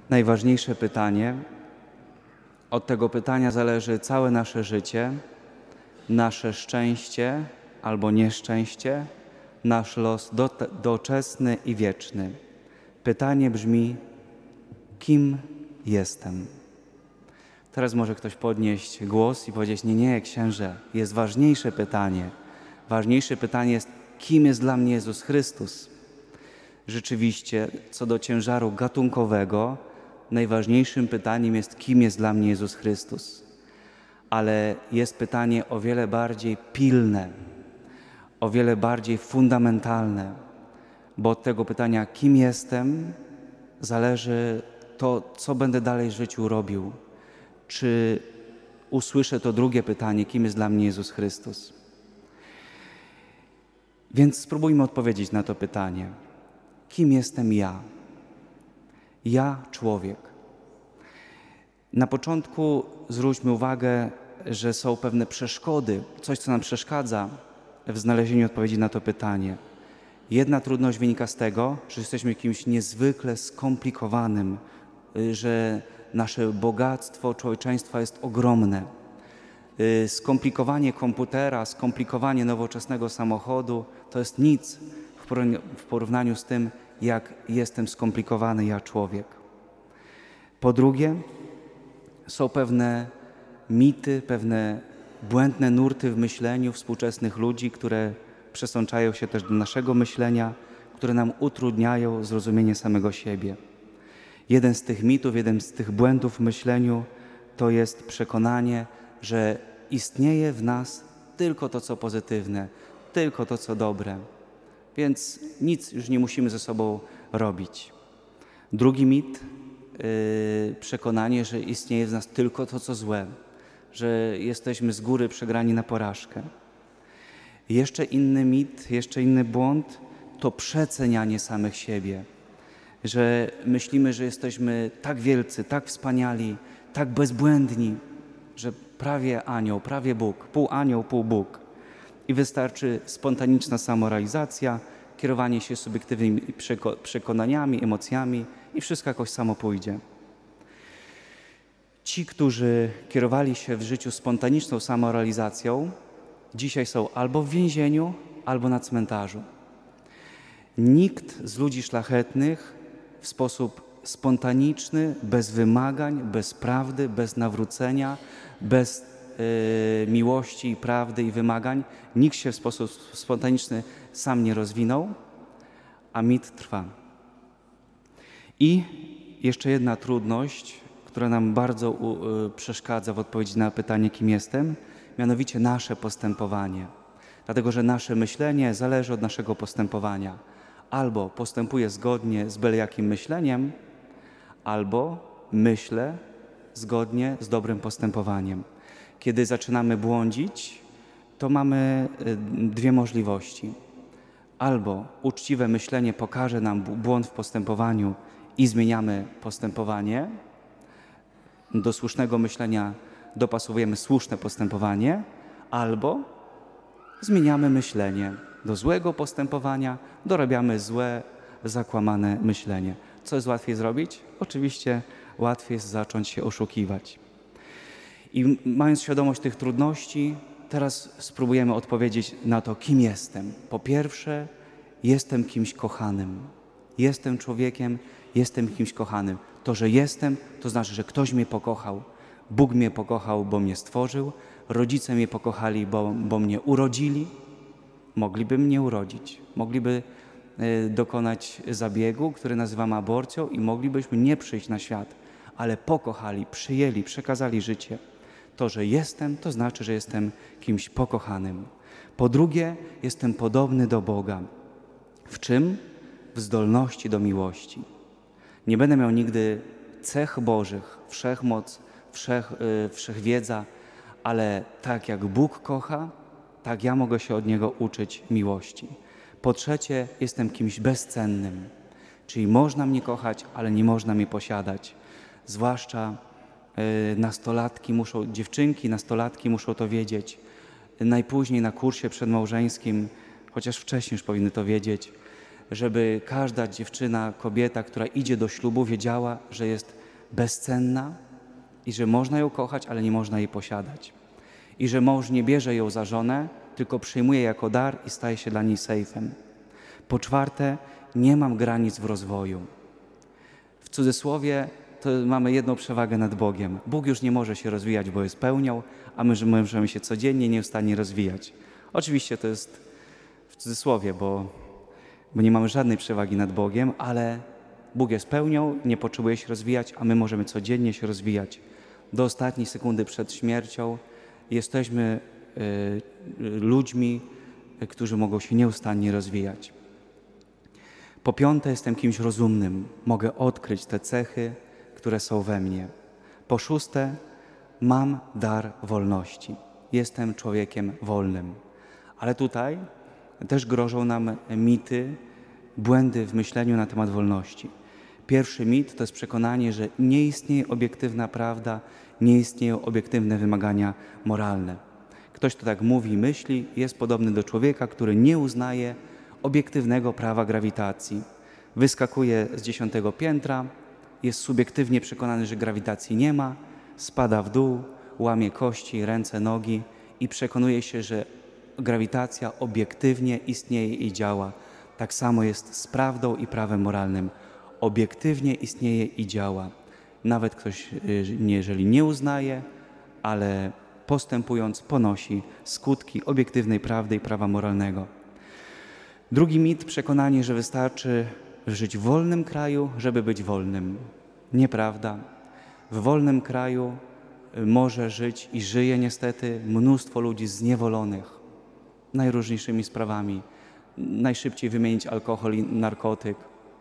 najważniejsze pytanie. Od tego pytania zależy całe nasze życie, nasze szczęście albo nieszczęście, nasz los doczesny i wieczny. Pytanie brzmi: kim jestem? Teraz może ktoś podnieść głos i powiedzieć: nie, księże, jest ważniejsze pytanie. Ważniejsze pytanie jest: kim jest dla mnie Jezus Chrystus? Rzeczywiście, co do ciężaru gatunkowego, najważniejszym pytaniem jest: kim jest dla mnie Jezus Chrystus? Ale jest pytanie o wiele bardziej pilne, o wiele bardziej fundamentalne, bo od tego pytania, kim jestem, zależy to, co będę dalej w życiu robił. Czy usłyszę to drugie pytanie, kim jest dla mnie Jezus Chrystus? Więc spróbujmy odpowiedzieć na to pytanie. Kim jestem ja? Ja, człowiek. Na początku zwróćmy uwagę, że są pewne przeszkody, coś, co nam przeszkadza w znalezieniu odpowiedzi na to pytanie. Jedna trudność wynika z tego, że jesteśmy kimś niezwykle skomplikowanym, że nasze bogactwo człowieczeństwa jest ogromne. Skomplikowanie komputera, skomplikowanie nowoczesnego samochodu to jest nic w porównaniu z tym, jak jestem skomplikowany ja, człowiek. Po drugie, są pewne mity, pewne błędne nurty w myśleniu współczesnych ludzi, które przesączają się też do naszego myślenia, które nam utrudniają zrozumienie samego siebie. Jeden z tych mitów, jeden z tych błędów w myśleniu to jest przekonanie, że istnieje w nas tylko to, co pozytywne, tylko to, co dobre, więc nic już nie musimy ze sobą robić. Drugi mit, przekonanie, że istnieje w nas tylko to, co złe, że jesteśmy z góry przegrani na porażkę. Jeszcze inny mit, jeszcze inny błąd to przecenianie samych siebie, że myślimy, że jesteśmy tak wielcy, tak wspaniali, tak bezbłędni, że prawie anioł, prawie Bóg, pół anioł, pół Bóg. I wystarczy spontaniczna samorealizacja, kierowanie się subiektywnymi przekonaniami, emocjami i wszystko jakoś samo pójdzie. Ci, którzy kierowali się w życiu spontaniczną samorealizacją, dzisiaj są albo w więzieniu, albo na cmentarzu. Nikt z ludzi szlachetnych w sposób spontaniczny, bez wymagań, bez prawdy, bez nawrócenia, bez miłości, prawdy i wymagań, nikt się w sposób spontaniczny sam nie rozwinął, a mit trwa. I jeszcze jedna trudność, która nam bardzo przeszkadza w odpowiedzi na pytanie, kim jestem, mianowicie nasze postępowanie. Dlatego, że nasze myślenie zależy od naszego postępowania. Albo postępuję zgodnie z byle jakim myśleniem, albo myślę zgodnie z dobrym postępowaniem. Kiedy zaczynamy błądzić, to mamy dwie możliwości. Albo uczciwe myślenie pokaże nam błąd w postępowaniu i zmieniamy postępowanie. Do słusznego myślenia dopasowujemy słuszne postępowanie, albo zmieniamy myślenie. Do złego postępowania dorabiamy złe, zakłamane myślenie. Co jest łatwiej zrobić? Oczywiście łatwiej jest zacząć się oszukiwać. I mając świadomość tych trudności, teraz spróbujemy odpowiedzieć na to, kim jestem. Po pierwsze, jestem kimś kochanym. Jestem człowiekiem, jestem kimś kochanym. To, że jestem, to znaczy, że ktoś mnie pokochał. Bóg mnie pokochał, bo mnie stworzył. Rodzice mnie pokochali, bo mnie urodzili. Mogliby mnie urodzić. Mogliby dokonać zabiegu, który nazywamy aborcją i moglibyśmy nie przyjść na świat. Ale pokochali, przyjęli, przekazali życie. To, że jestem, to znaczy, że jestem kimś pokochanym. Po drugie, jestem podobny do Boga. W czym? W zdolności do miłości. Nie będę miał nigdy cech Bożych, wszechmoc, wszechwiedza, ale tak jak Bóg kocha, tak ja mogę się od Niego uczyć miłości. Po trzecie, jestem kimś bezcennym, czyli można mnie kochać, ale nie można mnie posiadać. Zwłaszcza nastolatki muszą, dziewczynki, nastolatki muszą to wiedzieć. Najpóźniej na kursie przedmałżeńskim, chociaż wcześniej już powinny to wiedzieć, żeby każda dziewczyna, kobieta, która idzie do ślubu, wiedziała, że jest bezcenna i że można ją kochać, ale nie można jej posiadać. I że mąż nie bierze ją za żonę, tylko przyjmuje jako dar i staje się dla niej sejfem. Po czwarte, nie mam granic w rozwoju. W cudzysłowie to mamy jedną przewagę nad Bogiem. Bóg już nie może się rozwijać, bo jest pełnią, a my możemy się codziennie nieustannie rozwijać. Oczywiście to jest w cudzysłowie, bo nie mamy żadnej przewagi nad Bogiem, ale Bóg jest pełnią, nie potrzebuje się rozwijać, a my możemy codziennie się rozwijać. Do ostatniej sekundy przed śmiercią jesteśmy ludźmi, którzy mogą się nieustannie rozwijać. Po piąte, jestem kimś rozumnym. Mogę odkryć te cechy, które są we mnie. Po szóste, mam dar wolności. Jestem człowiekiem wolnym. Ale tutaj też grożą nam mity, błędy w myśleniu na temat wolności. Pierwszy mit to jest przekonanie, że nie istnieje obiektywna prawda, nie istnieją obiektywne wymagania moralne. Ktoś, kto tak mówi i myśli, jest podobny do człowieka, który nie uznaje obiektywnego prawa grawitacji. Wyskakuje z 10. piętra, jest subiektywnie przekonany, że grawitacji nie ma, spada w dół, łamie kości, ręce, nogi i przekonuje się, że grawitacja obiektywnie istnieje i działa. Tak samo jest z prawdą i prawem moralnym. Obiektywnie istnieje i działa. Nawet ktoś, jeżeli nie uznaje, ale postępując, ponosi skutki obiektywnej prawdy i prawa moralnego. Drugi mit, przekonanie, że wystarczy żyć w wolnym kraju, żeby być wolnym. Nieprawda. W wolnym kraju może żyć i żyje niestety mnóstwo ludzi zniewolonych najróżniejszymi sprawami. Najszybciej wymienić alkohol i narkotyk.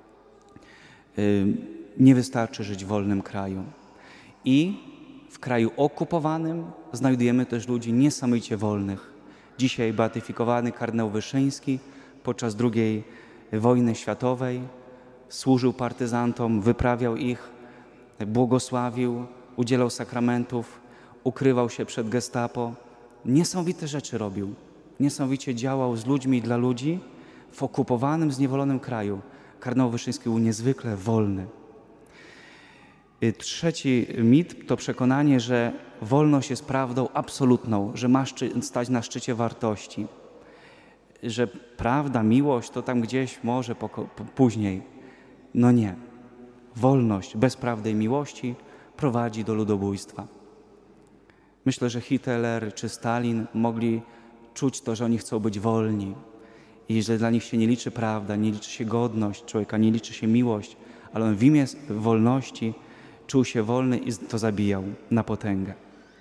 Nie wystarczy żyć w wolnym kraju. I w kraju okupowanym znajdujemy też ludzi niesamowicie wolnych. Dzisiaj beatyfikowany kardynał Wyszyński podczas II wojny światowej służył partyzantom, wyprawiał ich, błogosławił, udzielał sakramentów, ukrywał się przed gestapo. Niesamowite rzeczy robił. Niesamowicie działał z ludźmi i dla ludzi w okupowanym, zniewolonym kraju. Kardynał Wyszyński był niezwykle wolny. Trzeci mit to przekonanie, że wolność jest prawdą absolutną, że ma stać na szczycie wartości, że prawda, miłość to tam gdzieś może później. No nie. Wolność bez prawdy i miłości prowadzi do ludobójstwa. Myślę, że Hitler czy Stalin mogli czuć to, że oni chcą być wolni i że dla nich się nie liczy prawda, nie liczy się godność człowieka, nie liczy się miłość, ale on w imię wolności czuł się wolny i to zabijał na potęgę.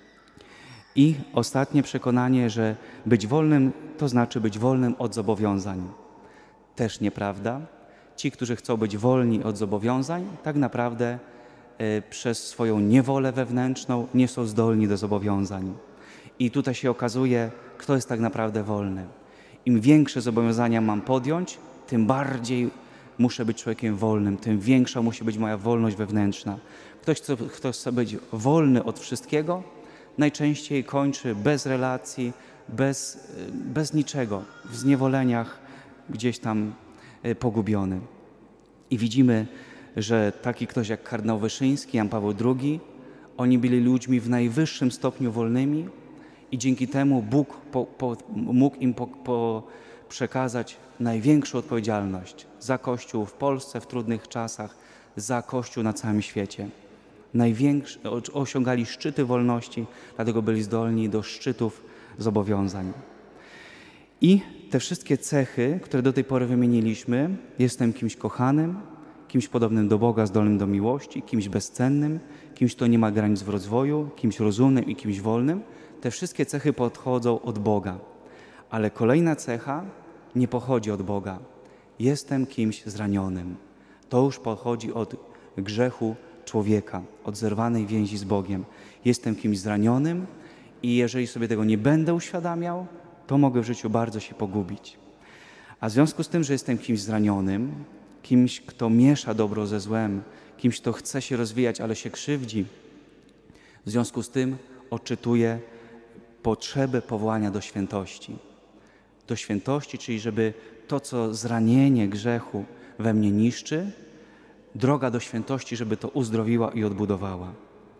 I ostatnie przekonanie, że być wolnym to znaczy być wolnym od zobowiązań. Też nieprawda. Ci, którzy chcą być wolni od zobowiązań, tak naprawdę przez swoją niewolę wewnętrzną nie są zdolni do zobowiązań. I tutaj się okazuje, kto jest tak naprawdę wolny. Im większe zobowiązania mam podjąć, tym bardziej muszę być człowiekiem wolnym, tym większa musi być moja wolność wewnętrzna. Ktoś, kto chce być wolny od wszystkiego, najczęściej kończy bez relacji, bez niczego, w zniewoleniach, gdzieś tam pogubiony. I widzimy, że taki ktoś jak kardynał Wyszyński, Jan Paweł II, oni byli ludźmi w najwyższym stopniu wolnymi i dzięki temu Bóg mógł im przekazać największą odpowiedzialność za Kościół w Polsce w trudnych czasach, za Kościół na całym świecie. Osiągali szczyty wolności, dlatego byli zdolni do szczytów zobowiązań. I te wszystkie cechy, które do tej pory wymieniliśmy, jestem kimś kochanym, kimś podobnym do Boga, zdolnym do miłości, kimś bezcennym, kimś, kto nie ma granic w rozwoju, kimś rozumnym i kimś wolnym. Te wszystkie cechy pochodzą od Boga. Ale kolejna cecha nie pochodzi od Boga. Jestem kimś zranionym. To już pochodzi od grzechu człowieka, od zerwanej więzi z Bogiem. Jestem kimś zranionym i jeżeli sobie tego nie będę uświadamiał, to mogę w życiu bardzo się pogubić. A w związku z tym, że jestem kimś zranionym, kimś, kto miesza dobro ze złem, kimś, kto chce się rozwijać, ale się krzywdzi, w związku z tym odczytuję potrzebę powołania do świętości. Do świętości, czyli żeby to, co zranienie grzechu we mnie niszczy, droga do świętości, żeby to uzdrowiła i odbudowała.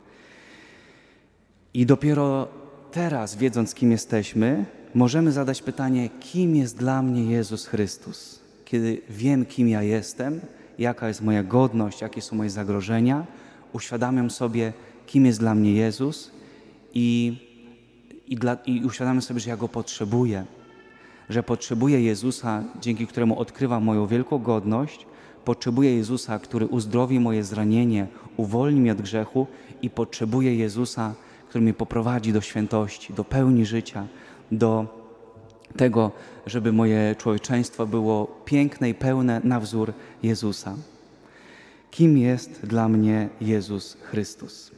I dopiero teraz, wiedząc, kim jesteśmy, możemy zadać pytanie, kim jest dla mnie Jezus Chrystus? Kiedy wiem, kim ja jestem, jaka jest moja godność, jakie są moje zagrożenia, uświadamiam sobie, kim jest dla mnie Jezus i uświadamiam sobie, że ja Go potrzebuję, że potrzebuję Jezusa, dzięki któremu odkrywam moją wielką godność, potrzebuję Jezusa, który uzdrowi moje zranienie, uwolni mnie od grzechu i potrzebuję Jezusa, który mnie poprowadzi do świętości, do pełni życia, do tego, żeby moje człowieczeństwo było piękne i pełne na wzór Jezusa. Kim jest dla mnie Jezus Chrystus?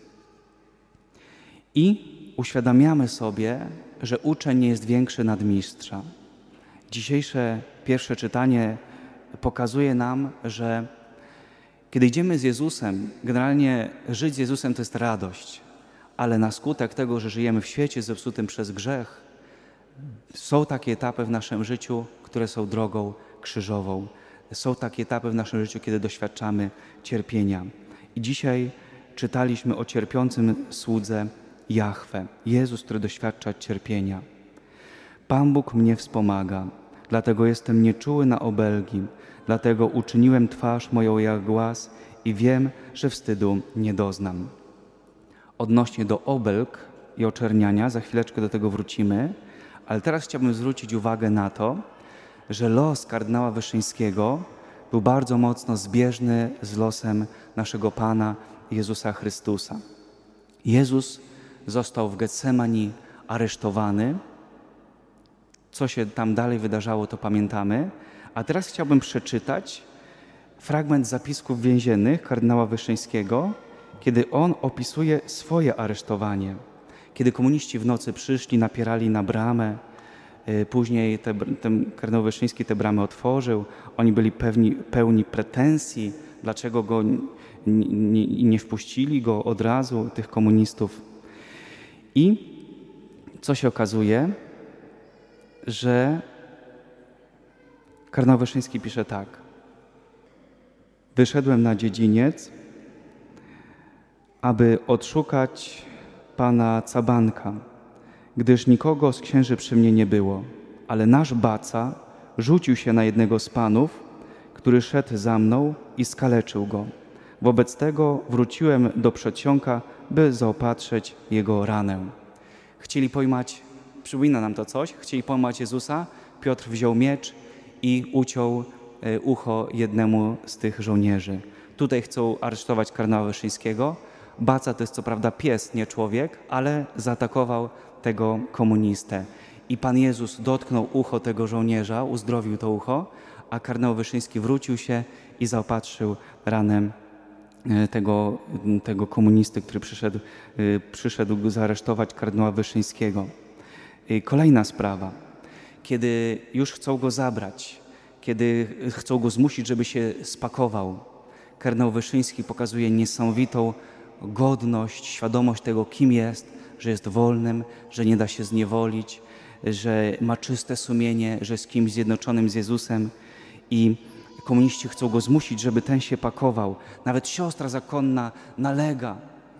I uświadamiamy sobie, że uczeń nie jest większy nad mistrza. Dzisiejsze pierwsze czytanie pokazuje nam, że kiedy idziemy z Jezusem, generalnie żyć z Jezusem to jest radość, ale na skutek tego, że żyjemy w świecie zepsutym przez grzech, są takie etapy w naszym życiu, które są drogą krzyżową. Są takie etapy w naszym życiu, kiedy doświadczamy cierpienia. I dzisiaj czytaliśmy o cierpiącym słudze Jahwe, Jezus, który doświadcza cierpienia. Pan Bóg mnie wspomaga, dlatego jestem nieczuły na obelgi, dlatego uczyniłem twarz moją jak głaz i wiem, że wstydu nie doznam. Odnośnie do obelg i oczerniania, za chwileczkę do tego wrócimy, ale teraz chciałbym zwrócić uwagę na to, że los kardynała Wyszyńskiego był bardzo mocno zbieżny z losem naszego Pana Jezusa Chrystusa. Jezus został w Getsemani aresztowany. Co się tam dalej wydarzało, to pamiętamy. A teraz chciałbym przeczytać fragment zapisków więziennych kardynała Wyszyńskiego, kiedy on opisuje swoje aresztowanie. Kiedy komuniści w nocy przyszli, napierali na bramę, później kardynał Wyszyński te bramy otworzył, oni byli pełni pretensji, dlaczego go nie wpuścili go od razu, tych komunistów. I co się okazuje, że kardynał Wyszyński pisze tak. Wyszedłem na dziedziniec, aby odszukać pana Cabanka, gdyż nikogo z księży przy mnie nie było, ale nasz baca rzucił się na jednego z panów, który szedł za mną i skaleczył go. Wobec tego wróciłem do przedsionka, by zaopatrzyć jego ranę. Chcieli pojmać, przypomina nam to coś, chcieli pojmać Jezusa, Piotr wziął miecz i uciął ucho jednemu z tych żołnierzy. Tutaj chcą aresztować kardynała Wyszyńskiego. Baca to jest co prawda pies, nie człowiek, ale zaatakował tego komunistę. I Pan Jezus dotknął ucho tego żołnierza, uzdrowił to ucho, a kardynał Wyszyński wrócił się i zaopatrzył ranę tego komunisty, który przyszedł zaaresztować kardynała Wyszyńskiego. Kolejna sprawa. Kiedy już chcą go zabrać, kiedy chcą go zmusić, żeby się spakował, kardynał Wyszyński pokazuje niesamowitą godność, świadomość tego, kim jest, że jest wolnym, że nie da się zniewolić, że ma czyste sumienie, że jest kimś zjednoczonym z Jezusem i komuniści chcą go zmusić, żeby ten się pakował. Nawet siostra zakonna nalega,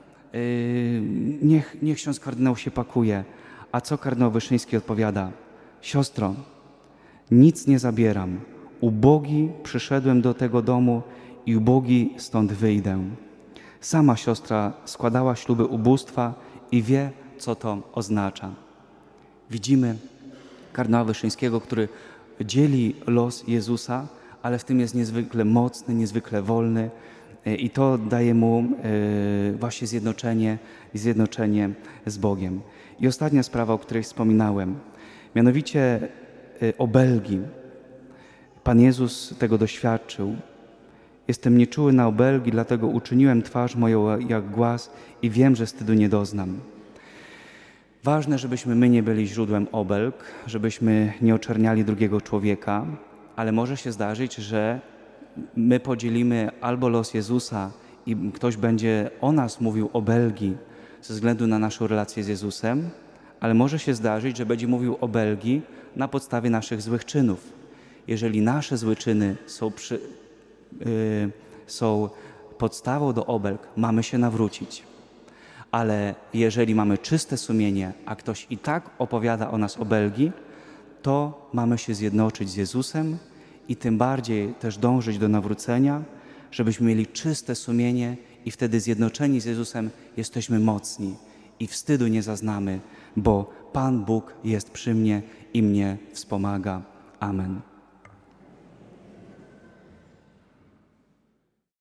niech ksiądz kardynał się pakuje. A co kardynał Wyszyński odpowiada? Siostro, nic nie zabieram. Ubogi przyszedłem do tego domu i ubogi stąd wyjdę. Sama siostra składała śluby ubóstwa i wie, co to oznacza. Widzimy kardynała Wyszyńskiego, który dzieli los Jezusa, ale w tym jest niezwykle mocny, niezwykle wolny i to daje mu właśnie zjednoczenie z Bogiem. I ostatnia sprawa, o której wspominałem, mianowicie obelgi. Pan Jezus tego doświadczył. Jestem nieczuły na obelgi, dlatego uczyniłem twarz moją jak głaz i wiem, że wstydu nie doznam. Ważne, żebyśmy my nie byli źródłem obelg, żebyśmy nie oczerniali drugiego człowieka, ale może się zdarzyć, że my podzielimy albo los Jezusa i ktoś będzie o nas mówił obelgi ze względu na naszą relację z Jezusem, ale może się zdarzyć, że będzie mówił obelgi na podstawie naszych złych czynów. Jeżeli nasze złe czyny są podstawą do obelg, mamy się nawrócić. Ale jeżeli mamy czyste sumienie, a ktoś i tak opowiada o nas obelgi, to mamy się zjednoczyć z Jezusem i tym bardziej też dążyć do nawrócenia, żebyśmy mieli czyste sumienie i wtedy zjednoczeni z Jezusem jesteśmy mocni i wstydu nie zaznamy, bo Pan Bóg jest przy mnie i mnie wspomaga. Amen.